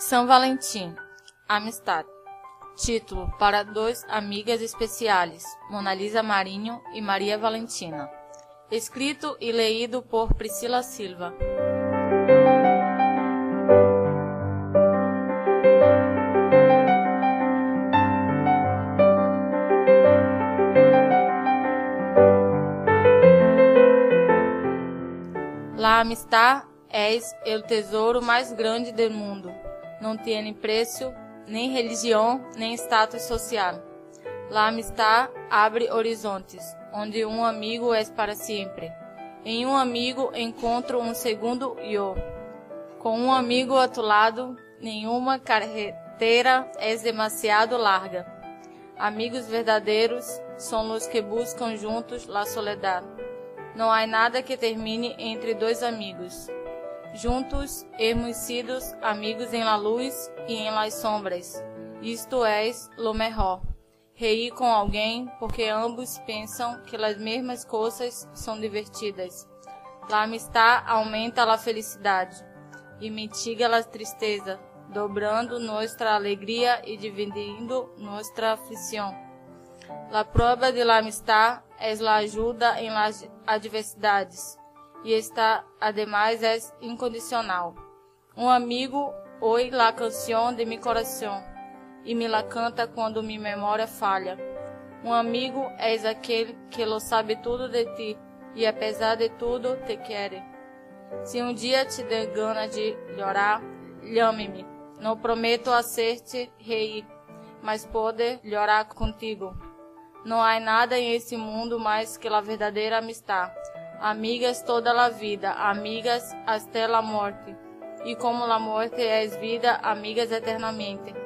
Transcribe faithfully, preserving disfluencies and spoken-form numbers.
São Valentim, Amistade. Título para dois amigas especiais, Mona Lisa Marinho e Maria Valentina. Escrito e lido por Priscila Silva. La amistad es el tesouro mais grande do mundo. Não tem preço, nem religião, nem status social. La amistad abre horizontes, onde um amigo é para sempre. Em um amigo encontro um segundo eu. Com um amigo a tu lado, nenhuma carretera é demasiado larga. Amigos verdadeiros são os que buscam juntos la soledad. Não há nada que termine entre dois amigos. Juntos hemos sido amigos em la luz e em las sombras. Isto é lo mejor. Reír com alguém porque ambos pensam que as mesmas coisas são divertidas. La amistad aumenta a felicidade e mitiga a tristeza, dobrando nossa alegria e dividindo nossa aflição. La prueba de la amistad es la ayuda en las adversidades, e esta, además, é incondicional. Um amigo oye la canção de mi coração, e me la canta quando mi memória falha. Um amigo é aquele que lo sabe tudo de ti, e apesar de tudo, te quer. Se um dia te der gana de chorar, llame-me. Não prometo hacerte reír, mas pode chorar contigo. Não há nada em esse mundo mais que a verdadeira amistad. Amigas toda a vida, amigas hasta la morte. E como la morte é vida, amigas eternamente.